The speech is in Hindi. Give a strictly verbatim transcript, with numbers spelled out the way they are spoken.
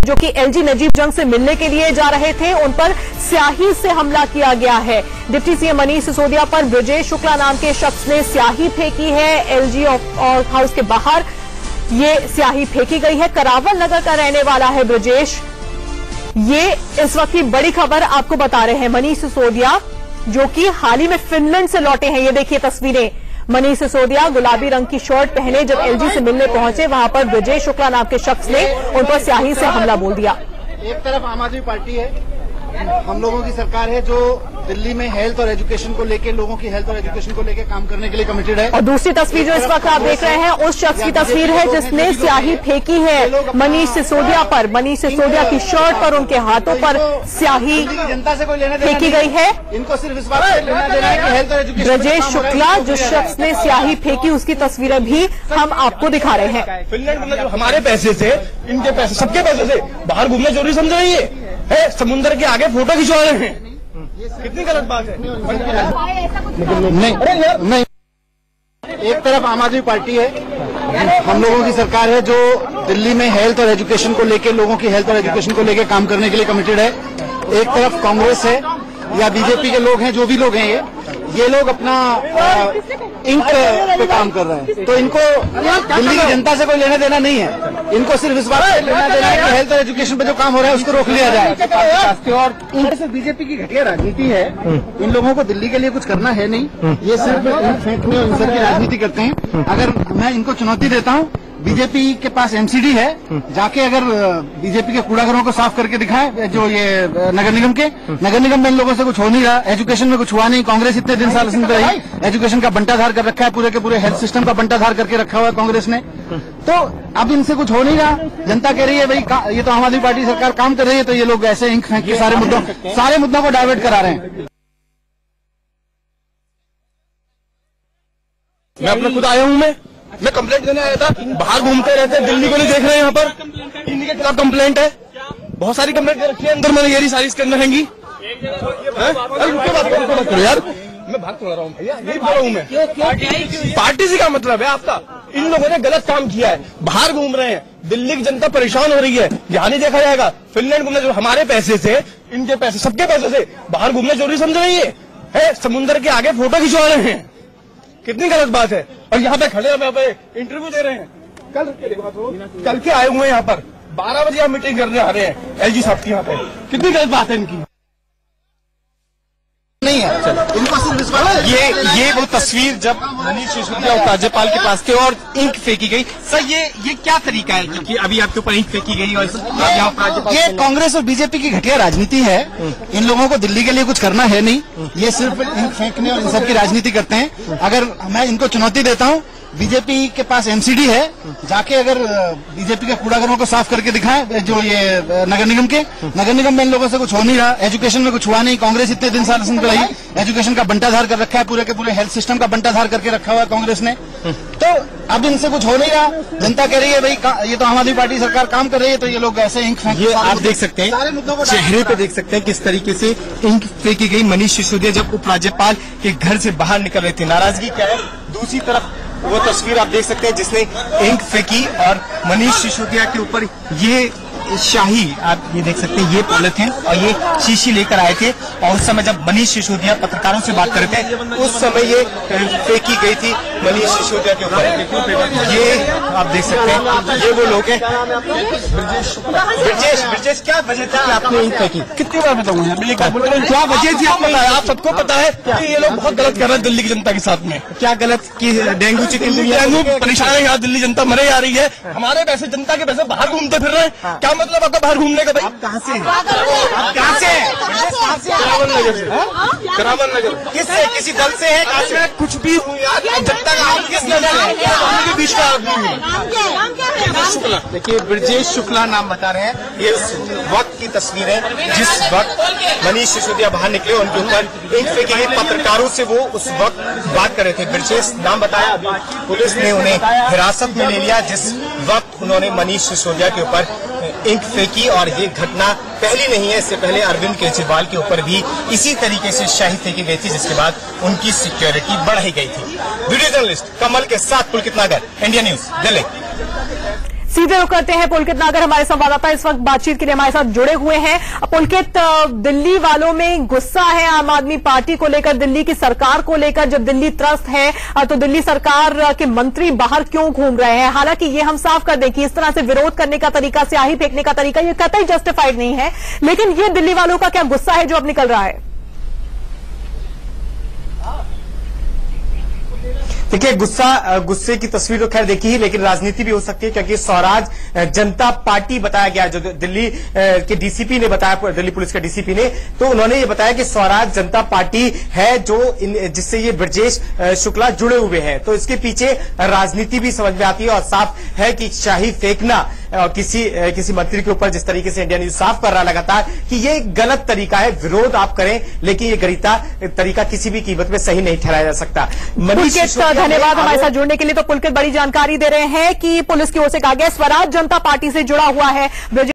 जो कि एलजी नजीब जंग से मिलने के लिए जा रहे थे, उन पर स्याही से हमला किया गया है। डिप्टी सीएम मनीष सिसोदिया पर ब्रजेश शुक्ला नाम के शख्स ने स्याही फेंकी है। एलजी हाउस के बाहर ये स्याही फेंकी गई है। करावल नगर का रहने वाला है ब्रजेश। ये इस वक्त की बड़ी खबर आपको बता रहे हैं। मनीष सिसोदिया जो कि हाल ही में फिनलैंड से लौटे हैं, ये देखिए तस्वीरें। मनीष सिसोदिया गुलाबी रंग की शर्ट पहने जब एलजी से मिलने पहुंचे, वहां पर ब्रजेश शुक्ला नाम के शख्स ने उन पर स्याही से हमला बोल दिया। एक तरफ आम आदमी पार्टी है, हम लोगों की सरकार है जो दिल्ली में हेल्थ और एजुकेशन को लेकर, लोगों की हेल्थ और एजुकेशन को लेकर काम करने के लिए कमिटेड है। और दूसरी तस्वीर जो इस वक्त आप देख रहे हैं, उस शख्स की तस्वीर है जिसने स्याही फेंकी है मनीष सिसोदिया पर। मनीष सिसोदिया की शर्ट पर, उनके हाथों पर स्याही जनता से कोई लेना फेंकी गई है। इनको सिर्फ इस बात से लेना देना है कि हेल्थ और एजुकेशन। ब्रजेश शुक्ला जिस शख्स ने स्याही फेंकी, उसकी तस्वीरें भी हम आपको दिखा रहे हैं। फिनलैंड मतलब हमारे पैसे से, इनके पैसे, सबके पैसे से बाहर घूमने जरूरी समझ रही है, है समुद्र के आगे फोटो खिंचवा रहे हैं। कितनी गलत बात है। नहीं नहीं, एक तरफ आम आदमी पार्टी है, हम लोगों की सरकार है जो दिल्ली में हेल्थ और एजुकेशन को लेकर, लोगों की हेल्थ और एजुकेशन को लेकर काम करने के लिए कमिटेड है। एक तरफ कांग्रेस है या बीजेपी के लोग हैं, जो भी लोग हैं, ये ये लोग अपना आ, इंक पे काम कर रहे हैं। तो इनको दिल्ली की जनता से कोई लेना देना नहीं है। इनको सिर्फ इस बात से लेना देना है कि हेल्थ और एजुकेशन पे जो काम हो रहा है उसको रोक लिया जाए। और इनसे बीजेपी की घटिया राजनीति है। इन लोगों को दिल्ली के लिए कुछ करना है नहीं, ये सिर्फ इंक फेंकने और इन सब की राजनीति करते हैं। अगर मैं इनको चुनौती देता हूँ, बीजेपी के पास एमसीडी है, जाके अगर बीजेपी के कूड़ाघरों को साफ करके दिखाएं, जो ये नगर निगम के, नगर निगम में इन लोगों से कुछ हो नहीं रहा, एजुकेशन में कुछ हुआ नहीं। कांग्रेस इतने दिन साल पे रही, एजुकेशन का बंटाधार कर रखा है, पूरे के पूरे हेल्थ सिस्टम का बंटाधार करके रखा हुआ है कांग्रेस ने। तो अब इनसे कुछ हो नहीं रहा, जनता कह रही है भाई ये तो आम आदमी पार्टी सरकार काम कर रही है, तो ये लोग ऐसे इंक फेंक के सारे मुद्दों सारे मुद्दों को डाइवर्ट करा रहे हैं। मैं अपना खुद आया हूँ, मैं मैं कंप्लेंट देने आया था। बाहर घूमते रहते हैं, दिल्ली को नहीं देख रहे हैं। यहाँ पर इन्हीं के खिलाफ कंप्लेंट है, बहुत सारी कंप्लेंट रखी है अंदर मैंने, ये सारी इसके अंदर रहेंगी। यार मैं भाग तो रहा हूँ भैया, यही बोल रहा हूँ मैं। पार्टी से क्या मतलब है आपका? इन लोगों ने गलत काम किया है, बाहर घूम रहे हैं, दिल्ली की जनता परेशान हो रही है। यहाँ नहीं देखा जाएगा, फिनलैंड घूमने जो हमारे पैसे से, इनके पैसे, सबके पैसे से बाहर घूमने जरूरी समझ रही है, है समुद्र के आगे फोटो खिंचवा रहे हैं। कितनी गलत बात है। और यहाँ पे खड़े हैं, पे इंटरव्यू दे रहे हैं। कल कल के आए हुए हैं यहाँ पर, बारह बजे यहाँ मीटिंग करने आ रहे हैं एलजी साहब की। यहाँ पे कितनी गलत बात है इनकी। नहीं है इनको सिर्फ इस बात। ये ये वो तस्वीर जब मनीष सिसोदिया राज्यपाल के पास थे और इंक फेंकी गई। सर ये ये क्या तरीका है, क्योंकि अभी आपके ऊपर इंक फेंकी गई और यहाँ ये कांग्रेस और बीजेपी की घटिया राजनीति है। इन लोगों को दिल्ली के लिए कुछ करना है नहीं, ये सिर्फ इंक फेंकने और इन सब की राजनीति करते हैं। अगर मैं इनको चुनौती देता हूँ, बीजेपी के पास एमसीडी है, जाके अगर बीजेपी के कूड़ाघरों को साफ करके दिखाएं, जो ये नगर निगम के, नगर निगम में इन लोगों से कुछ हो नहीं रहा, एजुकेशन में कुछ हुआ नहीं। कांग्रेस इतने दिन साल पे रही, एजुकेशन का बंटाधार कर रखा है, पूरे के पूरे हेल्थ सिस्टम का बंटाधार करके रखा हुआ है कांग्रेस ने। तो अब इनसे कुछ हो नहीं रहा, जनता कह रही है भाई ये तो आम आदमी पार्टी सरकार काम कर रही है, तो ये लोग ऐसे इंक फेंक। ये आप देख सकते हैं, चेहरे पे देख सकते हैं किस तरीके से इंक फेंकी गई। मनीष सिसोदिया जब उपराज्यपाल के घर से बाहर निकल रहे थे, नाराजगी क्या है। दूसरी तरफ वो तस्वीर आप देख सकते हैं जिसने इंक फेंकी और मनीष सिसोदिया के ऊपर ये शाही, आप ये देख सकते हैं, ये पॉलिथीन और ये शीशी लेकर आए थे। और उस समय जब मनीष सिसोदिया पत्रकारों से बात कर रहे थे, उस समय ये फेंकी गई थी मनीष सिसोदिया के ऊपर। ये आप देख सकते हैं, ये वो लोग हैं। ब्रजेश ब्रजेश क्या वजह थी कि आपने इंक फेंकी? कितनी बार बताऊँ, क्या वजह थी आपको पता है? आप सबको पता है कि ये लोग बहुत गलत कर रहे हैं दिल्ली की जनता के साथ में। क्या गलत की? डेंगू चिकन डेंगू परेशान है, यहाँ दिल्ली जनता मरे जा रही है, हमारे पैसे, जनता के पैसे बाहर घूमते फिर रहे हैं। क्या मतलब आपका बाहर घूमने का? भाई आप कहाँ से आप कहाँ से करावल नगर से। करावल नगर किससे? किसी दल से है? कहाँ से? कुछ भी हूँ यार, जब तक आप किस नजर के बीच का आदमी हूँ। देखिए ब्रजेश शुक्ला नाम बता रहे हैं, ये उस वक्त की तस्वीर है जिस वक्त मनीष सिसोदिया बाहर निकले, उनके ऊपर इंक फेंकी गई। पत्रकारों से वो उस वक्त बात कर रहे थे। ब्रजेश नाम बताया, पुलिस ने उन्हें हिरासत में ले लिया जिस वक्त उन्होंने मनीष सिसोदिया के ऊपर इंक फेंकी। और ये घटना पहली नहीं है, इससे पहले अरविंद केजरीवाल के ऊपर भी इसी तरीके से शाही फेंकी गई थी, जिसके बाद उनकी सिक्योरिटी बढ़ाई गई थी। वीडियो जर्नलिस्ट कमल के साथ पुलकित नागर, इंडिया न्यूज, दिल्ली। सीधे रुख करते हैं पुलकित नागर, हमारे संवाददाता इस वक्त बातचीत के लिए हमारे साथ जुड़े हुए हैं। पुलकित, दिल्ली वालों में गुस्सा है आम आदमी पार्टी को लेकर, दिल्ली की सरकार को लेकर। जब दिल्ली त्रस्त है तो दिल्ली सरकार के मंत्री बाहर क्यों घूम रहे हैं? हालांकि ये हम साफ कर दें कि इस तरह से विरोध करने का तरीका, स्याही फेंकने का तरीका, ये कतई जस्टिफाइड नहीं है, लेकिन ये दिल्ली वालों का क्या गुस्सा है जो अब निकल रहा है? देखिए, गुस्सा गुस्से की तस्वीर तो खैर देखी ही, लेकिन राजनीति भी हो सकती है, क्योंकि स्वराज जनता पार्टी बताया गया, जो दिल्ली के डीसीपी ने बताया, दिल्ली पुलिस के डीसीपी ने, तो उन्होंने ये बताया कि स्वराज जनता पार्टी है जो जिससे ये ब्रजेश शुक्ला जुड़े हुए हैं। तो इसके पीछे राजनीति भी समझ में आती है और साफ है कि शाही फेंकना किसी किसी मंत्री के ऊपर, जिस तरीके से इंडिया न्यूज साफ कर रहा लगातार कि ये गलत तरीका है। विरोध आप करें, लेकिन ये गरीता तरीका किसी भी कीमत में सही नहीं ठहराया जा सकता। मनीष, धन्यवाद हमारे साथ जुड़ने के लिए। तो पुलकित बड़ी जानकारी दे रहे हैं कि पुलिस की ओर से कहा गया स्वराज जनता पार्टी से जुड़ा हुआ है।